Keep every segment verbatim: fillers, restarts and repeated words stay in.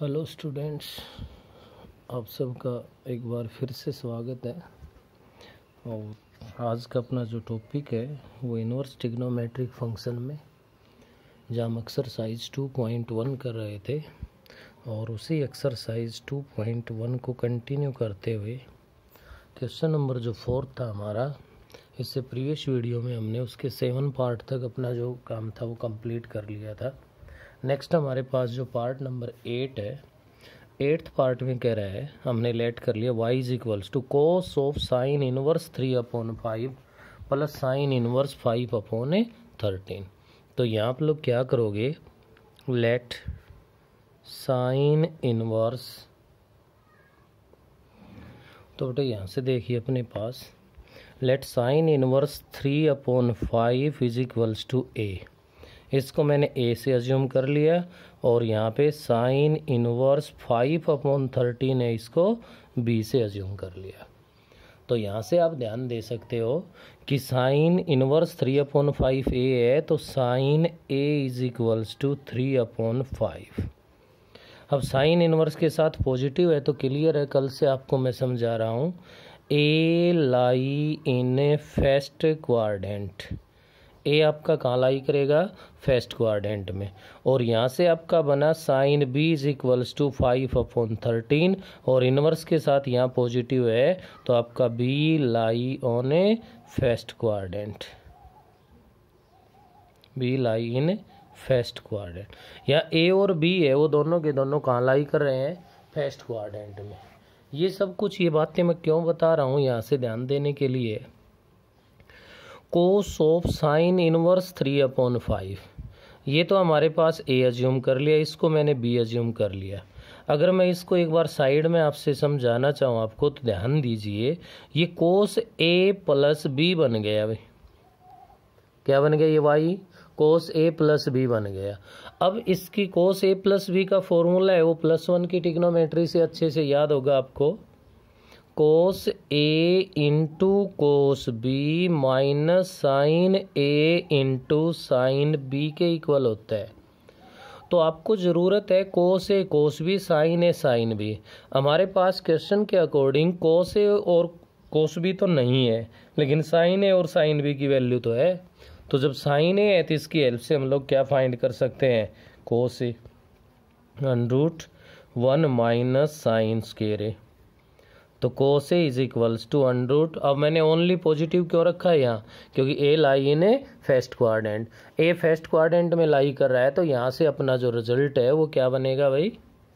Hello students, आप सबका एक बार फिर से स्वागत है। और आज का अपना जो टॉपिक है वो इन्वर्स ट्रिग्नोमेट्रिक फंक्शन में, जहाँ हम एक्सरसाइज टू पॉइंट वन कर रहे थे और उसी एक्सरसाइज टू पॉइंट वन को कंटिन्यू करते हुए क्वेश्चन नंबर जो फोर्थ था हमारा, इससे प्रीवियस वीडियो में हमने उसके सेवन पार्ट तक अपना जो काम था वो कंप्लीट कर लिया था। नेक्स्ट हमारे पास जो पार्ट नंबर एट है, एट्थ पार्ट में कह रहा है, हमने लेट कर लिया y is equals to cos of sine inverse three upon five plus sine inverse five upon a thirteen. तो यहाँ आप लोग क्या करोगे, लेट साइन इनवर्स, तो बेटा यहाँ से देखिए अपने पास let sine inverse three upon five is equals to A, इसको मैंने ए से अज्यूम कर लिया और यहाँ पे sine inverse five upon thirteen है, इसको बी से अज्यूम कर लिया। तो यहाँ से आप ध्यान दे सकते हो कि sine inverse three upon five A है, तो sine A is equals to three upon five. अब साइन इनवर्स के साथ पॉजिटिव है तो क्लियर है, कल से आपको मैं समझा रहा हूँ, ए lie in a first quadrant, ए आपका कहाँ लाई करेगा, फर्स्ट क्वाड्रेंट में। और यहाँ से आपका बना sine B is equals to five upon thirteen और इनवर्स के साथ यहाँ पॉजिटिव है तो आपका B lie on a first quadrant, B lie in first quadrant. यहाँ ए और बी है वो दोनों के दोनों कहाँ लाई कर रहे हैं, फर्स्ट क्वाड्रेंट में। ये सब कुछ ये बातें मैं क्यों बता रहा हूँ, यहाँ से ध्यान देने के लिए। Cos of sine inverse three upon five, ये तो हमारे पास ए अज्यूम कर लिया, इसको मैंने बी अज्यूम कर लिया। अगर मैं इसको एक बार साइड में आपसे समझाना चाहूँ आपको तो ध्यान दीजिए, ये कोस ए प्लस बी बन गया भाई, क्या बन गया ये वाई, कोस ए प्लस बी बन गया। अब इसकी कोस ए प्लस बी का फॉर्मूला है वो प्लस वन की ट्रिग्नोमेट्री से अच्छे से याद होगा आपको, कोस ए into cos B minus sine ए इंटू साइन बी के इक्वल होता है। तो आपको ज़रूरत है कोस ए कोस बी साइन ए साइन बी। हमारे पास क्वेश्चन के अकॉर्डिंग कोस ए और कोस बी तो नहीं है, लेकिन साइन ए और साइन बी की वैल्यू तो है। तो जब साइन ए है तो इसकी हेल्प से हम लोग क्या फाइंड कर सकते हैं, cos A under root one minus sine square A, तो cos A is equals to under root. अब मैंने ओनली पॉजिटिव क्यों रखा है यहाँ, क्योंकि A lie in a first quadrant, A first quadrant में लाई कर रहा है तो यहाँ से अपना जो रिजल्ट है वो क्या बनेगा भाई,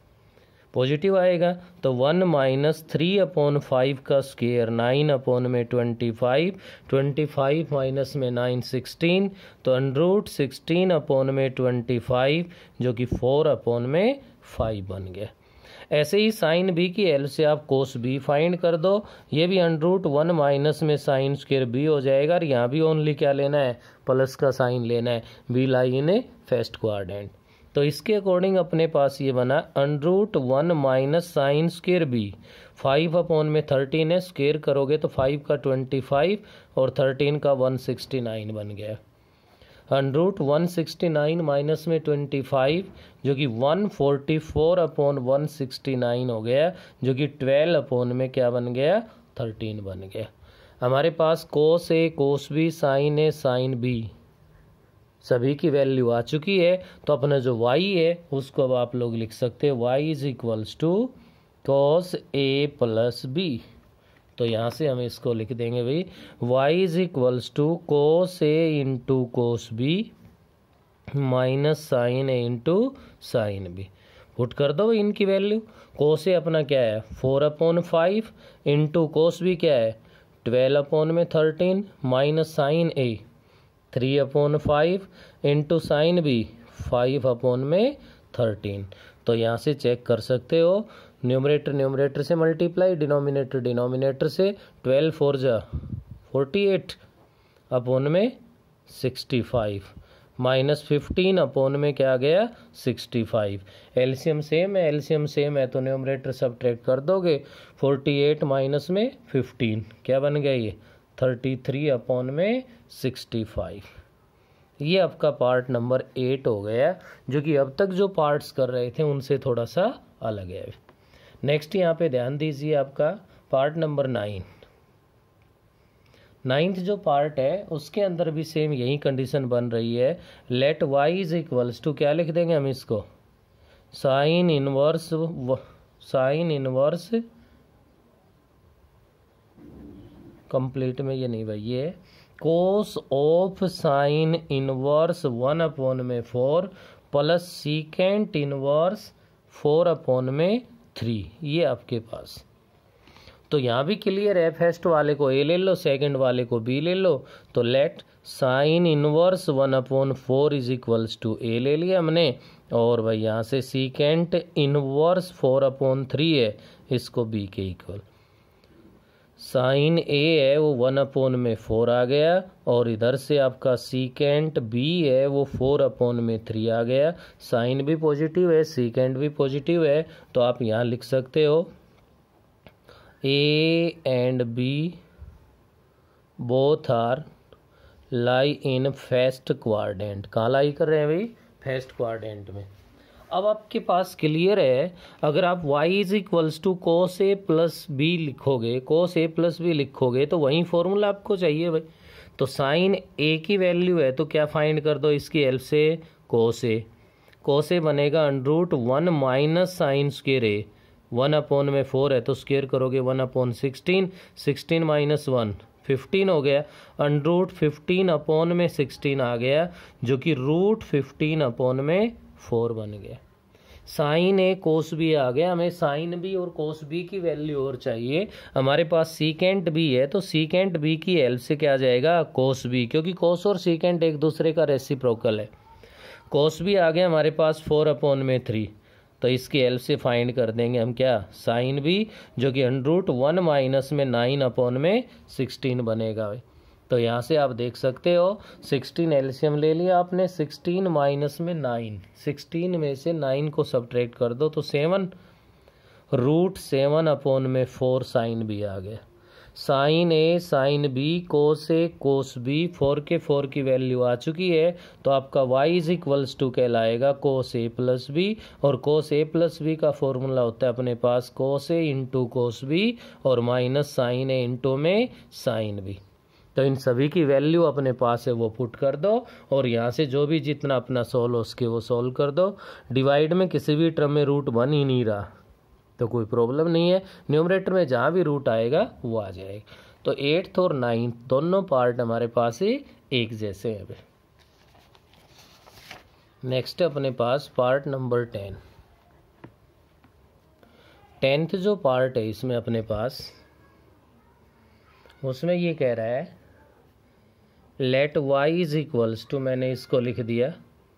पॉजिटिव आएगा। तो one minus three upon five का स्क्वायर, नाइन अपॉन में twenty five, twenty five minus में नाइन सिक्सटीन, तो अंडर रूट सिक्सटीन अपॉन में ट्वेंटी फाइव जो कि फोर अपॉन में फाइव बन गया। ऐसे ही साइन बी की हेल्प से आप कोस बी फाइंड कर दो, ये भी अंडर रूट वन माइनस में साइन स्क्वायर बी हो जाएगा। और यहाँ भी ओनली क्या लेना है, प्लस का साइन लेना है, B lie in a first quadrant. तो इसके अकॉर्डिंग अपने पास ये बना under root one minus sine square B, five upon में थर्टीन है, स्क्वायर करोगे तो फाइव का ट्वेंटी फाइव और थर्टीन का वन सिक्सटी नाइन बन गया। Under root one sixty nine minus में ट्वेंटी फाइव जो कि one forty four upon one sixty nine हो गया, जो कि ट्वेल्व अपॉन में क्या बन गया, थर्टीन बन गया। हमारे पास कोस ए कोस बी साइन ए साइन बी सभी की वैल्यू आ चुकी है। तो अपना जो y है उसको अब आप लोग लिख सकते हैं y is equals to cos A plus B. तो यहाँ से हम इसको लिख देंगे भाई, y is equals to cos A into cos B minus sine A into sine B. Put कर दो इनकी वैल्यू, कोस ए अपना क्या है four upon five, into cos B क्या है ट्वेल्व अपॉन में thirteen, minus sine A three upon five, into sine B five upon में थर्टीन। तो यहाँ से चेक कर सकते हो, न्यूमरेटर न्यूमरेटर से मल्टीप्लाई, डिनोमिनेटर डिनोमिनेटर से, ट्वेल्व फोर जा फोर्टी एट अपॉन में sixty five, minus fifteen upon में क्या गया सिक्सटी फाइव। एलसीएम सेम है, एलसीएम सेम है तो न्यूमरेटर सब्ट्रैक्ट कर दोगे, फोर्टी एट माइनस में फिफ्टीन क्या बन गया ये थर्टी थ्री अपॉन में सिक्सटी फाइव। ये आपका पार्ट नंबर एट हो गया, जो कि अब तक जो पार्ट्स कर रहे थे उनसे थोड़ा सा अलग है। नेक्स्ट यहाँ पे ध्यान दीजिए आपका पार्ट नंबर नाइन। नाइन्थ जो पार्ट है उसके अंदर भी सेम यही कंडीशन बन रही है। Let y is equals to, क्या लिख देंगे हम इसको, sine inverse, sine inverse complete में ये नहीं भाई, ये cos of sine inverse one upon में four plus secant inverse four upon में थ्री, ये आपके पास। तो यहाँ भी क्लियर है, फर्स्ट वाले को ए ले लो, सेकंड वाले को बी ले लो। तो let sine inverse one upon four is equals to a ले लिया हमने, और भाई यहाँ से secant inverse four upon three है, इसको बी के इक्वल। साइन ए है वो वन अपॉन में फोर आ गया, और इधर से आपका सीकेंट बी है वो फोर अपॉन में थ्री आ गया। साइन भी पॉजिटिव है, सीकेंट भी पॉजिटिव है, तो आप यहाँ लिख सकते हो a and b both are lie in first quadrant. कहाँ लाई कर रहे हैं भाई, फर्स्ट क्वाड्रेंट में। अब आपके पास क्लियर है, अगर आप y is equals to cos A plus b लिखोगे, कोस ए प्लस बी लिखोगे तो वही फॉर्मूला आपको चाहिए भाई। तो साइन ए की वैल्यू है तो क्या फाइंड कर दो, इसकी हेल्प से कोस ए, कोस ए बनेगा under root one minus sine square a, one upon में फोर है तो स्क्वेयर करोगे one upon sixteen, sixteen minus one fifteen हो गया, अंडर रूट फिफ्टीन अपॉन में सिक्सटीन आ गया, जो कि रूट फिफ्टीन अपॉन में फोर बन गया। साइन ए कोस बी आ गया, हमें साइन बी और कोस बी की वैल्यू और चाहिए। हमारे पास सीकेंट बी है तो सीकेंट बी की हेल्प से क्या आ जाएगा, कोस बी, क्योंकि कोस और सीकेंट एक दूसरे का रेसिप्रोकल है। कोस बी आ गया हमारे पास फोर अपॉन में थ्री, तो इसकी हेल्प से फाइंड कर देंगे हम क्या, साइन बी, जो कि अंडर रूट वन माइनस में नाइन अपॉन में सिक्सटीन बनेगा भाई। तो यहाँ से आप देख सकते हो सिक्सटीन एलसीएम ले लिया आपने, सिक्सटीन माइनस में नाइन, सिक्सटीन में से नाइन को सब्ट्रैक्ट कर दो तो सेवन, रूट सेवन अपॉन में फोर साइन बी आ गया। साइन ए साइन बी कोस ए कोस बी, फोर के फोर की वैल्यू आ चुकी है, तो आपका y इज इक्वल्स टू कहलाएगा कोस ए प्लस बी, और कोस ए प्लस बी का फॉर्मूला होता है अपने पास कोस ए इंटू कोस बी और माइनस साइन ए इंटू में साइन बी। तो इन सभी की वैल्यू अपने पास है वो पुट कर दो, और यहाँ से जो भी जितना अपना सोल्व हो उसके वो सोल्व कर दो। डिवाइड में किसी भी टर्म में रूट बन ही नहीं रहा तो कोई प्रॉब्लम नहीं है, न्यूमरेटर में जहाँ भी रूट आएगा वो आ जाएगा। तो एट्थ और नाइन्थ दोनों पार्ट हमारे पास ही एक जैसे हैं। नेक्स्ट अपने पास पार्ट नंबर टेन। टेंथ जो पार्ट है इसमें अपने पास, उसमें ये कह रहा है let y is equals to, मैंने इसको लिख दिया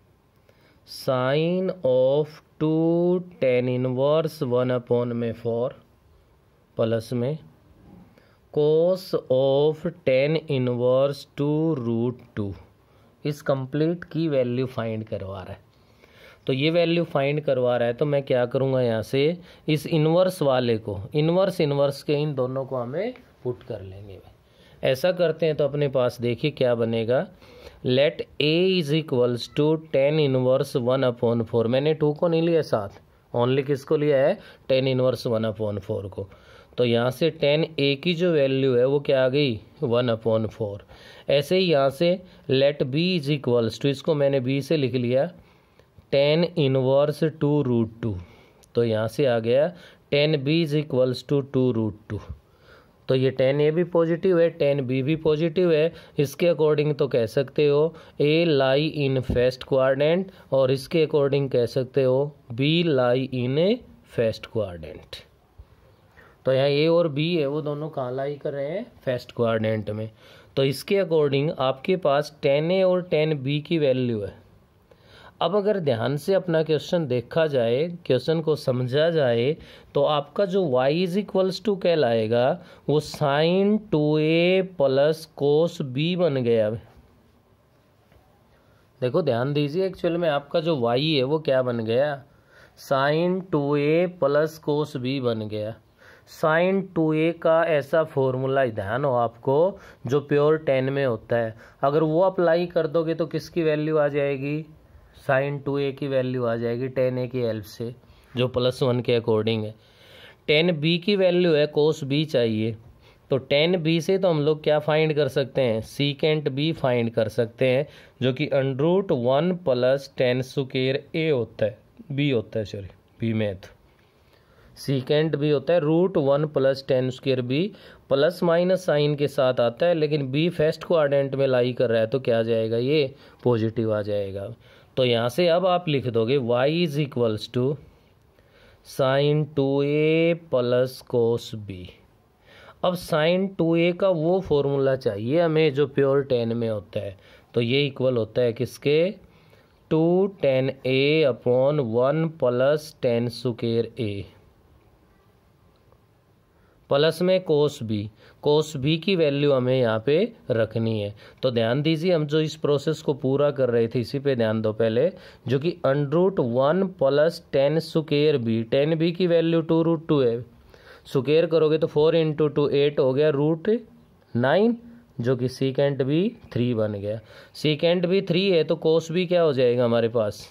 sine of two tan inverse one upon में फोर प्लस में cos of tan inverse two root two. इस कंप्लीट की वैल्यू फाइंड करवा रहा है, तो ये वैल्यू फाइंड करवा रहा है तो मैं क्या करूँगा, यहाँ से इस इनवर्स वाले को, इनवर्स इनवर्स के इन दोनों को हमें पुट कर लेंगे। ऐसा करते हैं तो अपने पास देखिए क्या बनेगा, let a is equals to tan inverse one upon four, मैंने टू को नहीं लिया साथ, ओनली किसको लिया है, tan inverse one upon four को। तो यहाँ से टेन a की जो वैल्यू है वो क्या आ गई, वन अपॉन फोर। ऐसे ही यहाँ से let b is equals to, इसको मैंने b से लिख लिया tan inverse two root two, तो यहाँ से आ गया tan b is equals to two root two. तो ये टेन ए भी पॉजिटिव है, टेन बी भी पॉजिटिव है, इसके अकॉर्डिंग तो कह सकते हो ए लाई इन फर्स्ट क्वाड्रेंट, और इसके अकॉर्डिंग कह सकते हो b lie in a first quadrant. तो यहाँ ए और बी है वो दोनों कहाँ लाई कर रहे हैं, फर्स्ट क्वाड्रेंट में। तो इसके अकॉर्डिंग आपके पास टेन ए और टेन बी की वैल्यू है। अब अगर ध्यान से अपना क्वेश्चन देखा जाए, क्वेश्चन को समझा जाए, तो आपका जो y इज इक्वल्स टू कहलाएगा वो sine two a plus cos b बन गया। देखो ध्यान दीजिए, एक्चुअल में आपका जो y है वो क्या बन गया, sine two a plus cos b बन गया। साइन टू ए का ऐसा फॉर्मूला ध्यान हो आपको जो प्योर टेन में होता है, अगर वो अप्लाई कर दोगे तो किसकी वैल्यू आ जाएगी, साइन टू ए की वैल्यू आ जाएगी टेन ए की हेल्प से, जो प्लस वन के अकॉर्डिंग है। टेन बी की वैल्यू है कोस बी चाहिए, तो टेन बी से तो हम लोग क्या फाइंड कर सकते हैं, सीकेंट बी फाइंड कर सकते हैं, जो कि under root one plus tan square a होता है, बी होता है, sorry b math, secant b होता है root one plus tan square b, plus minus sine के साथ आता है, लेकिन बी फर्स्ट क्वाड्रेंट में लाई कर रहा है तो क्या आ जाएगा, ये पॉजिटिव आ जाएगा। तो यहाँ से अब आप लिख दोगे y is equals to sine two a plus cos b. अब साइन टू ए का वो फॉर्मूला चाहिए हमें जो प्योर टेन में होता है, तो ये इक्वल होता है किसके, two tan a upon one plus tan square a plus में कोस बी, कोस बी की वैल्यू हमें यहाँ पे रखनी है। तो ध्यान दीजिए, हम जो इस प्रोसेस को पूरा कर रहे थे इसी पे ध्यान दो पहले, जो कि under root one plus tan square b, tan b की वैल्यू टू रूट टू है, स्क्वायर करोगे तो फोर इंटू टू एट हो गया रूट नाइन, जो कि सीकेंट बी थ्री बन गया। सीकेंट बी थ्री है तो कोस बी क्या हो जाएगा हमारे पास,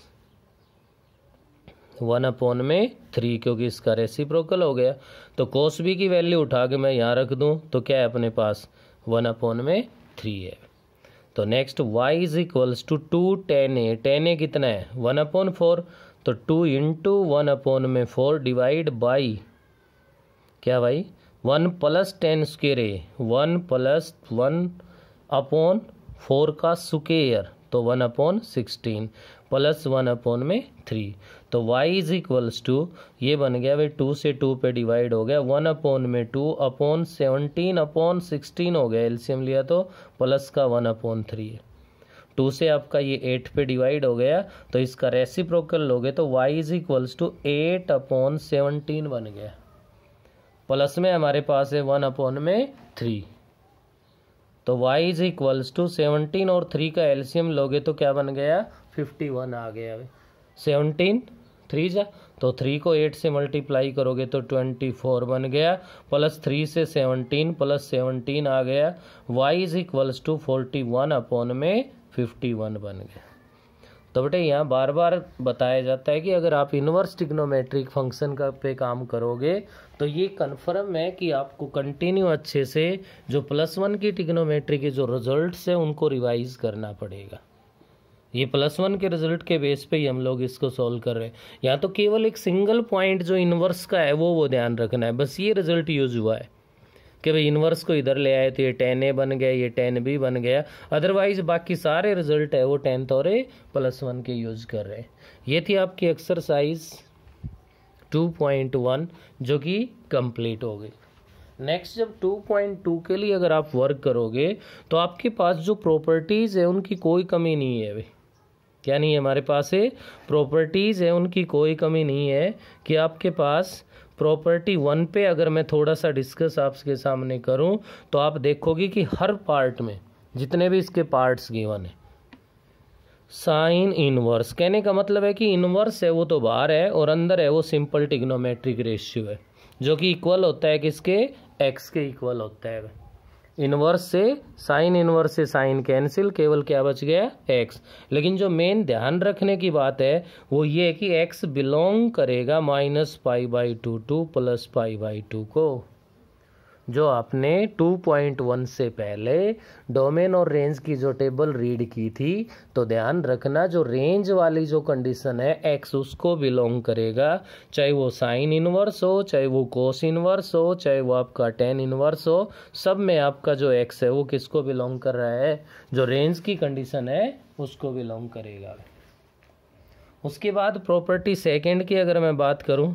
वन अपॉन में थ्री, क्योंकि इसका रेसिप्रोकल हो गया। तो कोस बी की वैल्यू उठा के मैं यहाँ रख दूँ तो क्या है अपने पास, वन अपॉन में थ्री है। तो next y is equals to two tan a, tan a कितना है वन अपॉन फोर, तो टू इंटू वन अपॉन में फोर डिवाइड बाई क्या भाई, one plus tan square a, one plus one upon four का square, तो one upon sixteen plus one upon में three. तो y इज इक्वल्स टू ये बन गया भाई, टू से टू पे डिवाइड हो गया, वन अपॉन में two upon seventeen upon sixteen हो गया, एलसीएम लिया तो प्लस का वन अपॉन थ्री है, टू से आपका ये एट पे डिवाइड हो गया, तो इसका रेसिप्रोकल लोगे तो y is equals to eight upon seventeen बन गया, प्लस में हमारे पास है वन अपॉन में थ्री। तो y is equals to seventeen और थ्री का एलसीएम लोगे तो क्या बन गया, फिफ्टी वन आ गया। सेवनटीन थ्री जा तो थ्री को एट से मल्टीप्लाई करोगे तो ट्वेंटी फोर बन गया, प्लस थ्री से सेवनटीन प्लस सेवनटीन आ गया, y is equals to forty one upon में फिफ्टी वन बन गया। तो बेटे यहाँ बार बार बताया जाता है कि अगर आप इन्वर्स ट्रिग्नोमेट्रिक फंक्शन का पे काम करोगे तो ये कन्फर्म है कि आपको कंटिन्यू अच्छे से जो प्लस वन की ट्रिग्नोमेट्री के जो रिजल्ट्स है उनको रिवाइज करना पड़ेगा। ये प्लस वन के रिजल्ट के बेस पे ही हम लोग इसको सॉल्व कर रहे हैं। यहाँ तो केवल एक सिंगल पॉइंट जो इन्वर्स का है वो वो ध्यान रखना है, बस ये रिजल्ट यूज हुआ है कि भाई इन्वर्स को इधर ले आए तो ये टेन ए बन गया, ये टेन बी बन गया, अदरवाइज बाकी सारे रिजल्ट है वो टेंथ और ए प्लस वन के यूज कर रहे हैं। ये थी आपकी एक्सरसाइज टू पॉइंट वन जो कि कंप्लीट हो गई। नेक्स्ट जब टू पॉइंट टू के लिए अगर आप वर्क करोगे तो आपके पास जो प्रॉपर्टीज़ है उनकी कोई कमी नहीं है भाई, क्या नहीं है हमारे पास है प्रॉपर्टीज़ है उनकी कोई कमी नहीं है कि आपके पास प्रॉपर्टी वन पे अगर मैं थोड़ा सा डिस्कस आपके सामने करूं तो आप देखोगे कि हर पार्ट में जितने भी इसके पार्ट्स गिवन है साइन इनवर्स, कहने का मतलब है कि इनवर्स है वो तो बाहर है और अंदर है वो सिंपल ट्रिग्नोमेट्रिक रेशियो है जो कि इक्वल होता है किसके, एक्स के इक्वल होता है। इनवर्स से साइन इनवर्स से साइन कैंसिल, केवल क्या बच गया एक्स। लेकिन जो मेन ध्यान रखने की बात है वो ये है कि एक्स बिलोंग करेगा minus pi by two to plus pi by two को, जो आपने टू पॉइंट वन से पहले डोमेन और रेंज की जो टेबल रीड की थी। तो ध्यान रखना जो रेंज वाली जो कंडीशन है एक्स उसको बिलोंग करेगा, चाहे वो साइन इनवर्स हो, चाहे वो कोस इनवर्स हो, चाहे वो आपका टेन इनवर्स हो, सब में आपका जो एक्स है वो किसको बिलोंग कर रहा है, जो रेंज की कंडीशन है उसको बिलोंग करेगा। उसके बाद प्रॉपर्टी सेकेंड की अगर मैं बात करूं,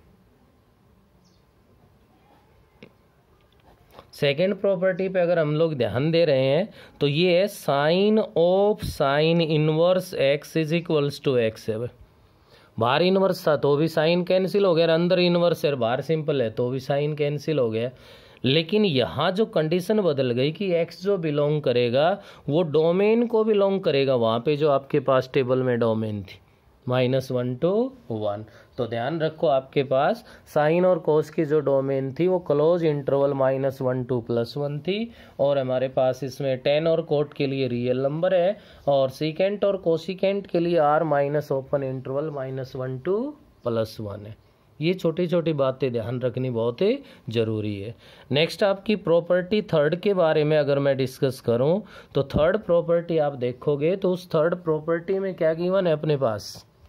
सेकेंड प्रॉपर्टी पे अगर हम लोग ध्यान दे रहे हैं तो ये है sine of sine inverse x is equals to x है। बाहर इनवर्स था तो भी साइन कैंसिल हो गया, अंदर इनवर्स है बाहर सिंपल है तो भी साइन कैंसिल हो गया। लेकिन यहाँ जो कंडीशन बदल गई कि एक्स जो बिलोंग करेगा वो डोमेन को बिलोंग करेगा, वहाँ पे जो आपके पास टेबल में डोमेन थी माइनस वन टू वन, तो ध्यान रखो आपके पास साइन और कोस की जो डोमेन थी वो closed interval minus one to plus one थी, और हमारे पास इसमें टेन और कोट के लिए रियल नंबर है, और सीकेंट और कोसिकेंट के लिए R minus open interval minus one to plus one है। ये छोटी छोटी बातें ध्यान रखनी बहुत ही ज़रूरी है। नेक्स्ट आपकी प्रॉपर्टी थर्ड के बारे में अगर मैं डिस्कस करूं तो थर्ड प्रॉपर्टी आप देखोगे तो उस थर्ड प्रॉपर्टी में क्या गिवन है अपने पास,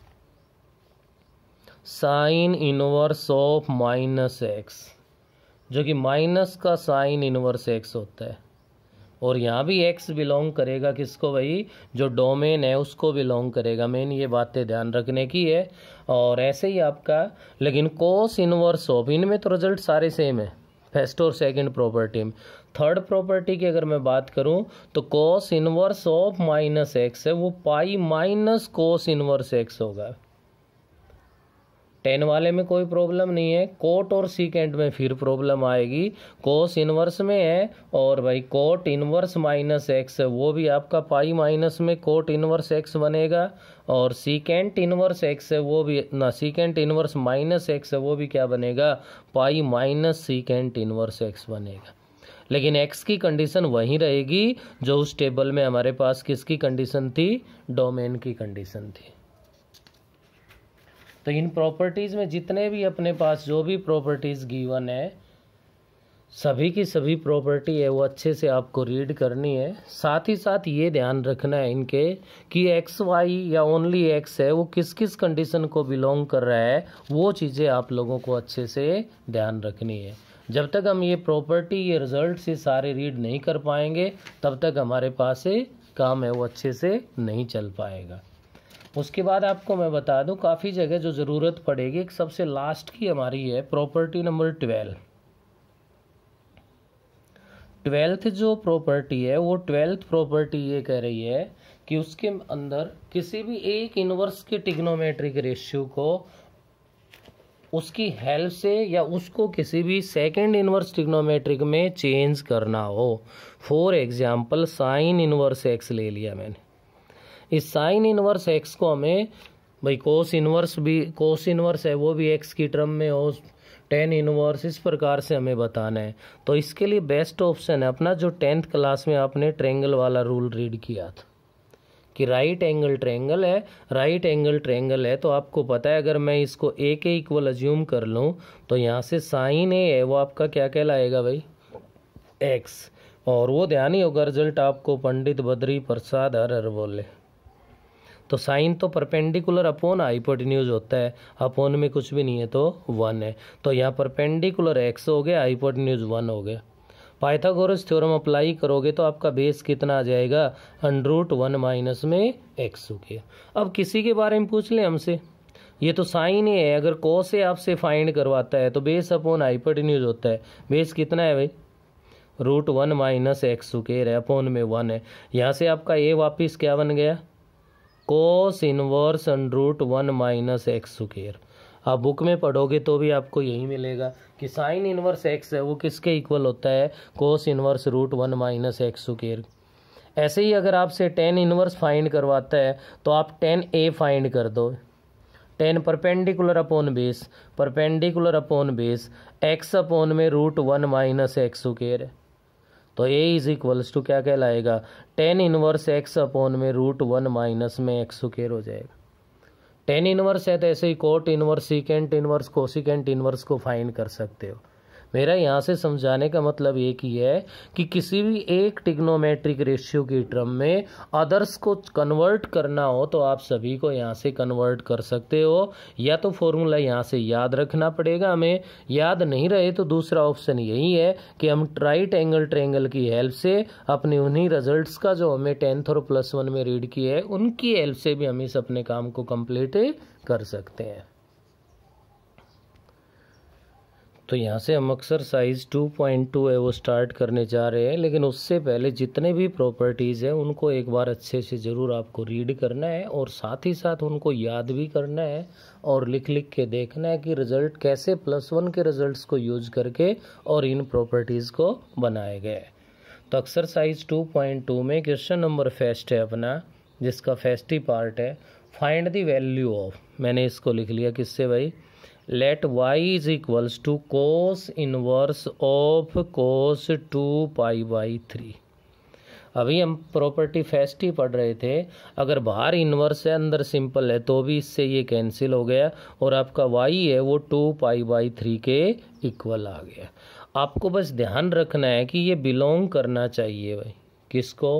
sine inverse of minus x, जो कि माइनस का साइन इनवर्स एक्स होता है, और यहाँ भी एक्स बिलोंग करेगा किसको भाई, जो डोमेन है उसको बिलोंग करेगा। मेन ये बातें ध्यान रखने की है। और ऐसे ही आपका लेकिन कोस इनवर्स ऑफ, इनमें तो रिजल्ट सारे सेम है फर्स्ट और सेकंड प्रॉपर्टी में। थर्ड प्रॉपर्टी की अगर मैं बात करूं तो cos inverse of minus x है वो pi minus cos inverse x होगा। टेन वाले में कोई प्रॉब्लम नहीं है, कोट और सीकेंट में फिर प्रॉब्लम आएगी। कोस इनवर्स में है और भाई कोट इनवर्स माइनस एक्स है वो भी आपका पाई माइनस में कोट इनवर्स एक्स बनेगा, और सीकेंट इनवर्स एक्स है वो भी ना, सीकेंट इनवर्स माइनस एक्स है वो भी क्या बनेगा, pi minus secant inverse x बनेगा। लेकिन एक्स की कंडीशन वही रहेगी जो उस टेबल में हमारे पास किसकी कंडीशन थी, डोमेन की कंडीशन थी। तो इन प्रॉपर्टीज़ में जितने भी अपने पास जो भी प्रॉपर्टीज़ गिवन है, सभी की सभी प्रॉपर्टी है वो अच्छे से आपको रीड करनी है। साथ ही साथ ये ध्यान रखना है इनके कि एक्स वाई या ओनली एक्स है वो किस किस कंडीशन को बिलोंग कर रहा है, वो चीज़ें आप लोगों को अच्छे से ध्यान रखनी है। जब तक हम ये प्रॉपर्टी ये रिजल्ट से सारे रीड नहीं कर पाएंगे तब तक हमारे पास से काम है वो अच्छे से नहीं चल पाएगा। उसके बाद आपको मैं बता दूं काफ़ी जगह जो ज़रूरत पड़ेगी, एक सबसे लास्ट की हमारी है प्रॉपर्टी नंबर ट्वेल्व। ट्वेल्थ जो प्रॉपर्टी है वो ट्वेल्थ प्रॉपर्टी ये कह रही है कि उसके अंदर किसी भी एक इनवर्स के ट्रिग्नोमेट्रिक रेशियो को उसकी हेल्प से या उसको किसी भी सेकंड इनवर्स ट्रिग्नोमेट्रिक में चेंज करना हो। For example sine inverse x ले लिया मैंने, इस साइन इनवर्स एक्स को हमें भाई कोस इनवर्स भी, कोस इनवर्स है वो भी एक्स की टर्म में हो, टेन इनवर्स, इस प्रकार से हमें बताना है। तो इसके लिए बेस्ट ऑप्शन है अपना जो टेंथ क्लास में आपने ट्रायंगल वाला रूल रीड किया था कि राइट एंगल ट्रायंगल है, राइट एंगल ट्रायंगल है तो आपको पता है अगर मैं इसको ए के इक्वल अज्यूम कर लूँ तो यहाँ से साइन ए है वो आपका क्या कहलाएगा भाई, एक्स। और वो ध्यान ही होगा रिजल्ट आपको पंडित बद्री प्रसाद हर हर बोले। तो साइन तो परपेंडिकुलर अपॉन हाइपोटेन्यूज होता है, अपॉन में कुछ भी नहीं है तो वन है, तो यहाँ परपेंडिकुलर एक्स हो गया, हाइपोटेन्यूज वन हो गया। पाइथागोरस थ्योरम अप्लाई करोगे तो आपका बेस कितना आ जाएगा, अंडर रूट वन माइनस में एक्स हो गया। अब किसी के बारे में पूछ ले हमसे, ये तो साइन ही है, अगर कोस से आपसे फाइंड करवाता है तो बेस अपॉन हाइपोटेन्यूज होता है, बेस कितना है भाई, root one minus x square है, अपॉन में वन है। यहाँ से आपका ए वापिस क्या बन गया, cos inverse under root one minus x square. आप बुक में पढ़ोगे तो भी आपको यही मिलेगा कि साइन इनवर्स एक्स है वो किसके इक्वल होता है, cos inverse root one minus x square. ऐसे ही अगर आपसे टेन इनवर्स फाइंड करवाता है तो आप टेन ए फाइंड कर दो, tan perpendicular upon base, perpendicular upon base x upon में root one minus x square है, तो ए इज इक्वल्स टू क्या कहलाएगा, टेन इनवर्स एक्स अपॉन में रूट वन माइनस में एक्स स्क्वायर हो जाएगा। टेन इनवर्स है तो ऐसे ही cot inverse, secant inverse, cosecant inverse को फाइंड कर सकते हो। मेरा यहाँ से समझाने का मतलब एक ही है कि किसी भी एक ट्रिग्नोमेट्रिक रेशियो की टर्म में अदर्स को कन्वर्ट करना हो तो आप सभी को यहाँ से कन्वर्ट कर सकते हो, या तो फॉर्मूला यहाँ से याद रखना पड़ेगा हमें, याद नहीं रहे तो दूसरा ऑप्शन यही है कि हम राइट एंगल ट्रायंगल की हेल्प से अपने उन्हीं रिजल्ट्स का जो हमें टेंथ और प्लस वन में रीड किए है उनकी हेल्प से भी हम इस अपने काम को कंप्लीट कर सकते हैं। तो यहाँ से हम एक्सरसाइज टू पॉइंट टू है वो स्टार्ट करने जा रहे हैं, लेकिन उससे पहले जितने भी प्रॉपर्टीज़ हैं उनको एक बार अच्छे से ज़रूर आपको रीड करना है और साथ ही साथ उनको याद भी करना है और लिख लिख के देखना है कि रिज़ल्ट कैसे प्लस वन के रिज़ल्ट्स को यूज़ करके और इन प्रॉपर्टीज़ को बनाए गए। तो एक्सरसाइज टू पॉइंट टू में क्वेश्चन नंबर फर्स्ट है अपना, जिसका फर्स्ट ही पार्ट है फाइंड द वैल्यू ऑफ, मैंने इसको लिख लिया किससे भाई, let y is equals to cos inverse of cos two pi by three. अभी हम प्रॉपर्टी फर्स्ट ही पढ़ रहे थे, अगर बाहर इन्वर्स है अंदर सिंपल है तो भी इससे ये कैंसिल हो गया और आपका y है वो टू पाई बाई थ्री के इक्वल आ गया। आपको बस ध्यान रखना है कि ये बिलोंग करना चाहिए भाई किसको,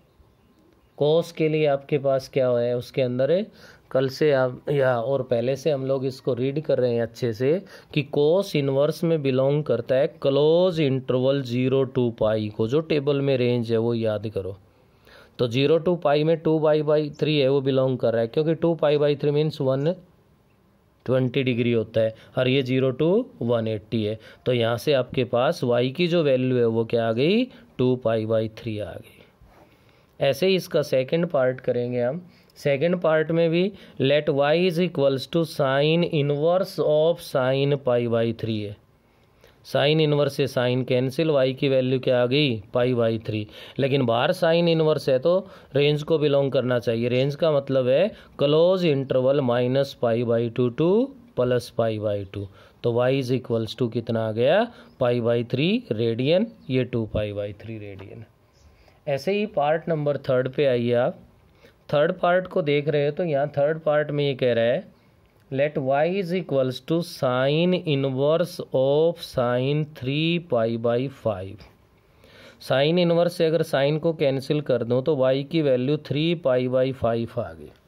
कोस के लिए आपके पास क्या है उसके अंदर है, कल से आप या और पहले से हम लोग इसको रीड कर रहे हैं अच्छे से कि कोस इनवर्स में बिलोंग करता है close interval zero to pi को, जो टेबल में रेंज है वो याद करो। तो जीरो टू पाई में टू पाई बाई थ्री है वो बिलोंग कर रहा है, क्योंकि two pi by three means one twenty degree होता है और ये जीरो टू वन एट्टी है। तो यहाँ से आपके पास वाई की जो वैल्यू है वो क्या आ गई, टू पाई बाई थ्री आ गई। ऐसे ही इसका सेकंड पार्ट करेंगे हम। सेकंड पार्ट में भी let y is equals to sine inverse of sine pi by three है। साइन इनवर्स से साइन कैंसिल, वाई की वैल्यू क्या आ गई, पाई बाई थ्री। लेकिन बाहर साइन इनवर्स है तो रेंज को बिलोंग करना चाहिए। रेंज का मतलब है close interval minus pi by two to plus pi by two. तो वाई इज इक्वल्स टू कितना आ गया, पाई बाई थ्री रेडियन, ये two pi by three radian. ऐसे ही पार्ट नंबर थर्ड पे आइए आप। थर्ड पार्ट को देख रहे हो तो यहाँ थर्ड पार्ट में ये कह रहा है let y is equals to sine inverse of sine three pi by five. Sine inverse से अगर साइन को कैंसिल कर दूं तो वाई की value three pi by five आ गई।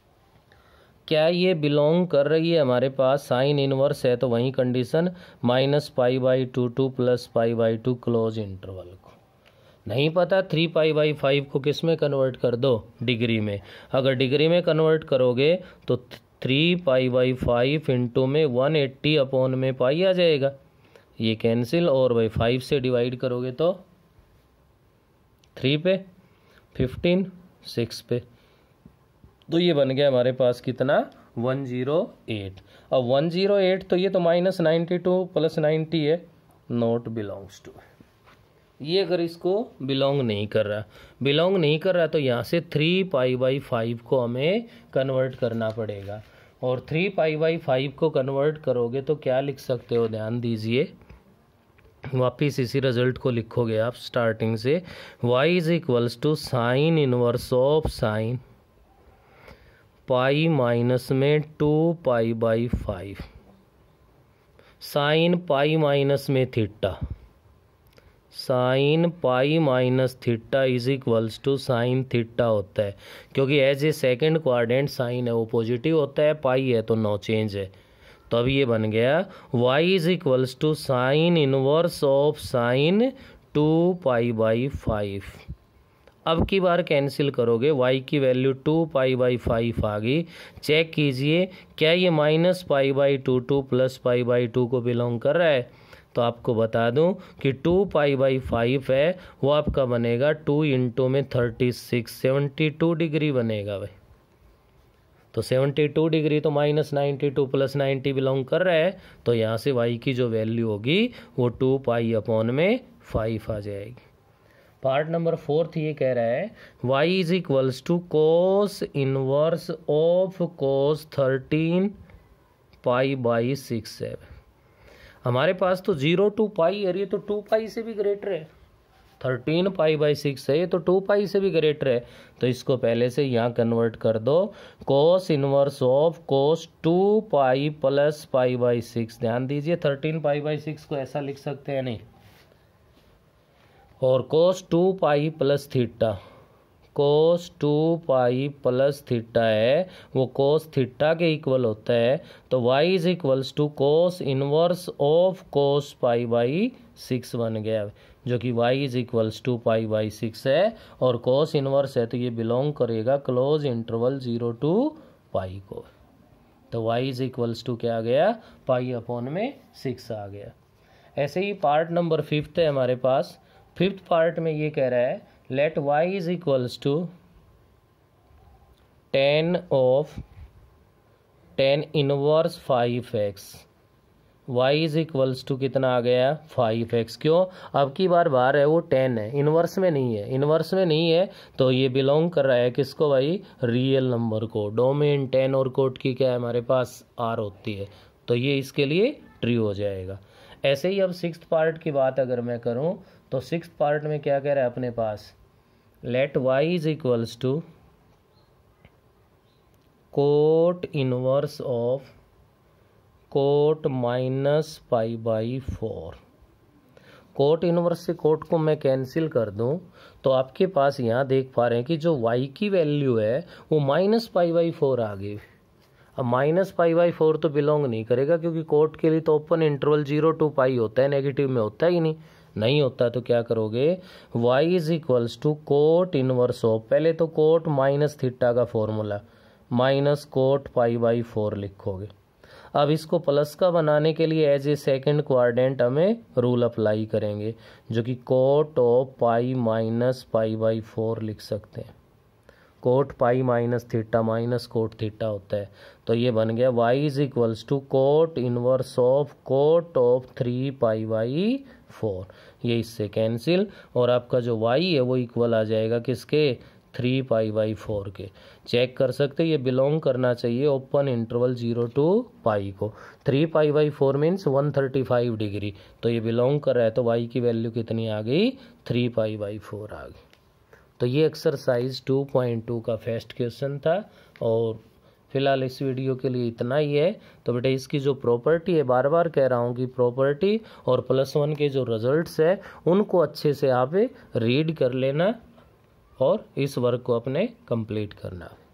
क्या ये बिलोंग कर रही है हमारे पास, साइन इनवर्स है तो वही condition minus pi by two to plus pi by two close interval को। नहीं पता थ्री पाई बाई फाइव को किस में कन्वर्ट कर दो, डिग्री में। अगर डिग्री में कन्वर्ट करोगे तो three pi by five into में वन एट्टी अपॉन में पाई आ जाएगा, ये कैंसिल, और भाई फाइव से डिवाइड करोगे तो थ्री पे, फिफ्टीन, सिक्स पे, तो ये बन गया हमारे पास कितना, वन ज़ीरो एट। अब वन ज़ीरो एट तो ये तो minus ninety to plus ninety है, नॉट बिलोंग्स टू। ये अगर इसको बिलोंग नहीं कर रहा, बिलोंग नहीं कर रहा तो यहाँ से थ्री पाई बाई फाइव को हमें कन्वर्ट करना पड़ेगा। और थ्री पाई बाई फाइव को कन्वर्ट करोगे तो क्या लिख सकते हो, ध्यान दीजिए, वापिस इसी रिजल्ट को लिखोगे आप स्टार्टिंग से। y is equals to sine inverse of sine pi minus में two pi by five, sine pi minus में theta, sine pi minus theta is equals to sine theta होता है, क्योंकि as a second quadrant sine है वो positive होता है, पाई है तो नो चेंज है। तो अब ये बन गया y is equals to sine inverse of sine two pi by five. अब की बार कैंसिल करोगे, y की value two pi by five आ गई। चेक कीजिए क्या ये minus pi by two to plus pi by two को बिलोंग कर रहा है। तो आपको बता दूं कि टू पाई बाई फाइव है वो आपका बनेगा टू इंटू में thirty six, seventy two degree बनेगा भाई। तो सेवेंटी टू डिग्री तो minus ninety to plus ninety belong कर रहा है, तो यहाँ से y की जो वैल्यू होगी वो टू पाई अपॉन में फाइव आ जाएगी। पार्ट नंबर फोर्थ ये कह रहा है y is equals to cos inverse of cos thirteen pi by six है। हमारे पास तो जीरो टू पाई है, ये तो टू पाई से भी ग्रेटर है, थर्टीन पाई बाई सिक्स है, ये तो टू पाई से भी ग्रेटर है। तो इसको पहले से यहाँ कन्वर्ट कर दो, cos inverse of cos two pi plus pi by six. ध्यान दीजिए थर्टीन पाई बाई सिक्स को ऐसा लिख सकते हैं नहीं, और cos two pi plus theta, cos two pi plus theta है वो कोस थीटा के इक्वल होता है। तो y is equals to cos inverse of cos pi by six बन गया, जो कि y is equals to pi by six है, और कोस इनवर्स है तो ये बिलोंग करेगा close interval zero to pi को। तो y इज इक्वल्स टू क्या आ गया, पाई अपॉन में सिक्स आ गया। ऐसे ही पार्ट नंबर फिफ्थ है हमारे पास। फिफ्थ पार्ट में ये कह रहा है let y is equals to tan of tan inverse five x. y is equals to कितना आ गया फाइव एक्स। क्यों? अब की बार बार है वो टेन है, इनवर्स में नहीं है, इनवर्स में नहीं है तो ये बिलोंग कर रहा है किसको भाई, रियल नंबर को। डोमेन टेन और कोट की क्या है हमारे पास आर होती है, तो ये इसके लिए ट्रू हो जाएगा। ऐसे ही अब सिक्स्थ पार्ट की बात अगर मैं करूं तो सिक्स्थ पार्ट में क्या कह रहा है अपने पास, let y is equals to cot inverse of cot minus pi by four. Cot inverse से कोट को मैं कैंसिल कर दूं तो आपके पास यहाँ देख पा रहे हैं कि जो y की वैल्यू है वो माइनस पाई बाई फोर आ गई। अब माइनस पाई बाई फोर तो बिलोंग नहीं करेगा क्योंकि कोट के लिए तो open interval zero to pi होता है, नेगेटिव में होता ही नहीं नहीं होता। तो क्या करोगे, y is equals to cot inverse of, पहले तो कोट माइनस थीटा का formula minus cot pi by four लिखोगे। अब इसको प्लस का बनाने के लिए एज ए सेकेंड क्वाड्रेंट हमें रूल अप्लाई करेंगे जो कि cot of pi minus pi by four लिख सकते हैं। Cot pi minus theta minus cot theta होता है, तो ये बन गया y is equals to cot inverse of coat of three pi by four. ये इससे कैंसिल और आपका जो y है वो इक्वल आ जाएगा किसके, थ्री पाई बाई फोर के। चेक कर सकते हैं ये बिलोंग करना चाहिए open interval zero to pi को। Three pi by four means one thirty five degree, तो ये बिलोंग कर रहा है तो y की वैल्यू कितनी आ गई, थ्री पाई बाई फोर आ गई। तो ये एक्सरसाइज टू पॉइंट टू का फर्स्ट क्वेश्चन था और फिलहाल इस वीडियो के लिए इतना ही है। तो बेटा इसकी जो प्रॉपर्टी है, बार बार कह रहा हूँ कि प्रॉपर्टी और प्लस वन के जो रिजल्ट्स है उनको अच्छे से आप रीड कर लेना और इस वर्क को अपने कंप्लीट करना।